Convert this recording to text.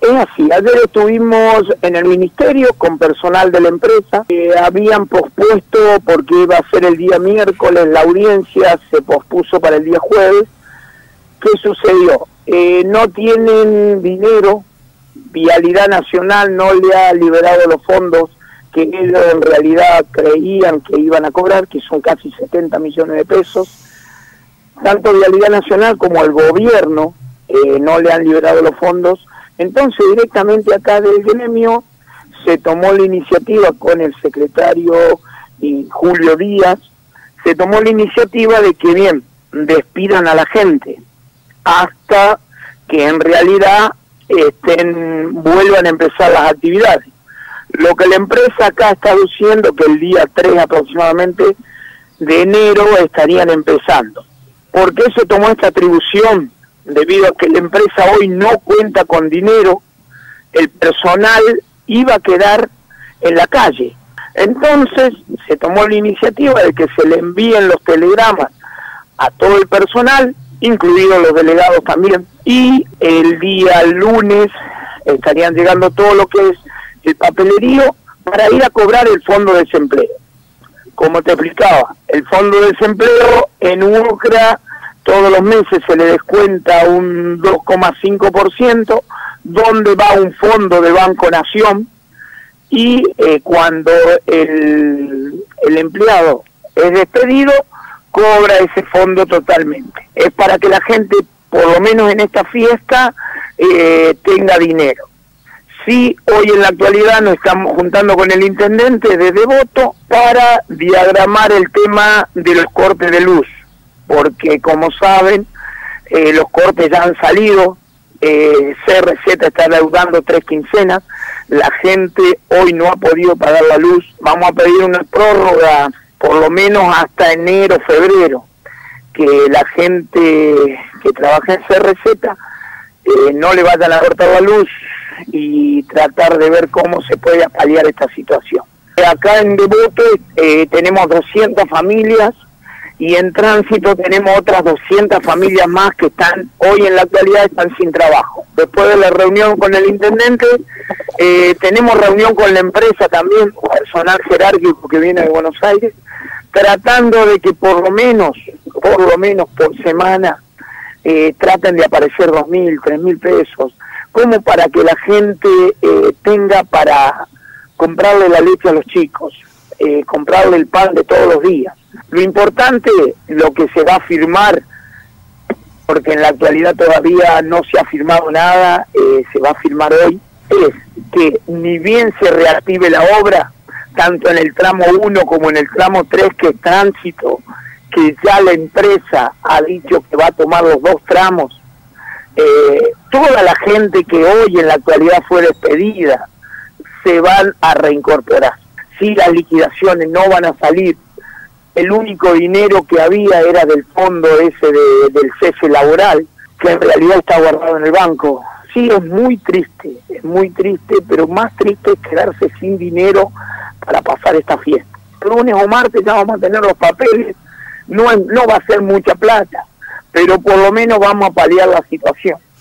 Es así, ayer estuvimos en el ministerio con personal de la empresa, habían pospuesto porque iba a ser el día miércoles, la audiencia se pospuso para el día jueves. ¿Qué sucedió? No tienen dinero, Vialidad Nacional no le ha liberado los fondos que ellos en realidad creían que iban a cobrar, que son casi 70 millones de pesos. Tanto Vialidad Nacional como el gobierno no le han liberado los fondos. Entonces directamente acá del gremio se tomó la iniciativa con el secretario Julio Díaz, se tomó la iniciativa de que bien, despidan a la gente hasta que en realidad vuelvan a empezar las actividades. Lo que la empresa acá está diciendo que el día 3 aproximadamente de enero estarían empezando. ¿Por qué se tomó esta atribución? Debido a que la empresa hoy no cuenta con dinero, el personal iba a quedar en la calle. Entonces se tomó la iniciativa de que se le envíen los telegramas a todo el personal, incluidos los delegados también, y el día lunes estarían llegando todo lo que es el papelerío para ir a cobrar el fondo de desempleo. Como te explicaba, el fondo de desempleo en UCRA todos los meses se le descuenta un 2,5%, donde va un fondo de Banco Nación, y cuando el empleado es despedido, cobra ese fondo totalmente. Es para que la gente, por lo menos en esta fiesta, tenga dinero. Sí, hoy en la actualidad nos estamos juntando con el intendente de Devoto para diagramar el tema de los cortes de luz, porque como saben, los cortes ya han salido, CRZ está deudando 3 quincenas, la gente hoy no ha podido pagar la luz. Vamos a pedir una prórroga por lo menos hasta enero, febrero, que la gente que trabaja en CRZ no le vayan a cortar la luz y tratar de ver cómo se puede paliar esta situación. Acá en Devoto tenemos 200 familias y en tránsito tenemos otras 200 familias más que están hoy en la actualidad están sin trabajo. Después de la reunión con el intendente, tenemos reunión con la empresa también, personal jerárquico que viene de Buenos Aires, tratando de que por lo menos por semana traten de aparecer 2.000, 3.000 pesos, como para que la gente tenga para comprarle la leche a los chicos, comprarle el pan de todos los días. Lo importante, lo que se va a firmar, porque en la actualidad todavía no se ha firmado nada, se va a firmar hoy, es que ni bien se reactive la obra, tanto en el tramo 1 como en el tramo 3, que es tránsito, que ya la empresa ha dicho que va a tomar los 2 tramos, toda la gente que hoy en la actualidad fue despedida se van a reincorporar. Si las liquidaciones no van a salir, el único dinero que había era del fondo ese del cese laboral, que en realidad está guardado en el banco. Sí, es muy triste, pero más triste es quedarse sin dinero para pasar esta fiesta. El lunes o martes ya vamos a tener los papeles, no va a ser mucha plata, pero por lo menos vamos a paliar la situación.